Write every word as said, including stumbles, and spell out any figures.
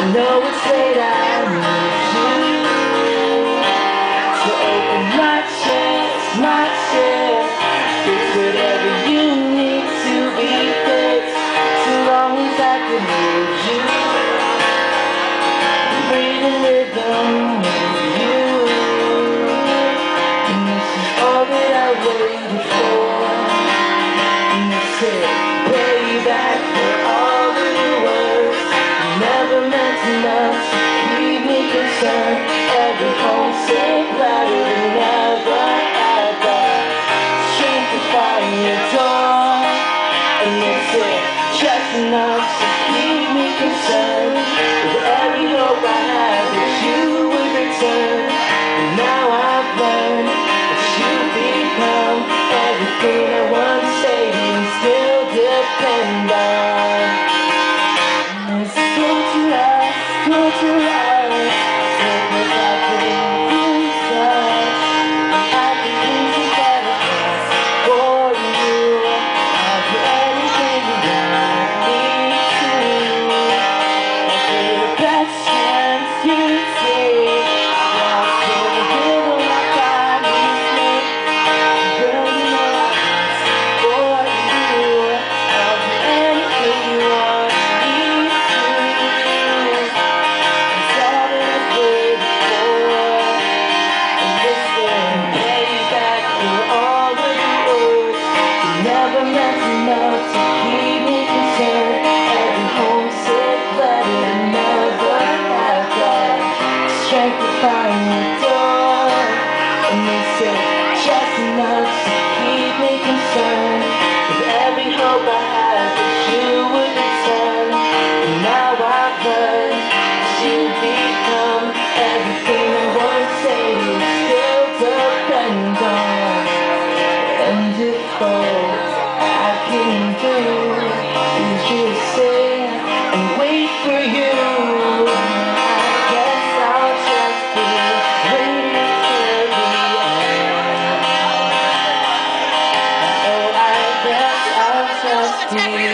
know it's late, I need you to open my chest, my chest. Fix whatever you need to be fixed, so long as I can hold you. Breathe in rhythm with you, and this is all that I waited for. And this is payback for all the words you never meant enough to keep me concerned. Every homesick letter that never had the strength to find your door. And this is just enough to keep me concerned. With every hope I had that you would return. And now I've learned that you become everything I once stayed and still depend on. And it's good to us, good to us. Because I can use us. I can use together for you. I'll do anything you want me to. I'll be the best chance you take. I'll feel the rhythm my body's made. Girl, you know I was for you. I'll do anything you want me to. It's all that I've waited for. And this will pay back for all the words you never meant enough to keep me concerned. Every homesick letter never had the strength to find the door. And this is just enough to keep me concerned. With every hope I had that you would return. And now I've learned that you become everything I once said you still depend on. And if all I can do is just sit and wait for you, I guess I'll just be waiting till the end. Oh, I guess I'll just be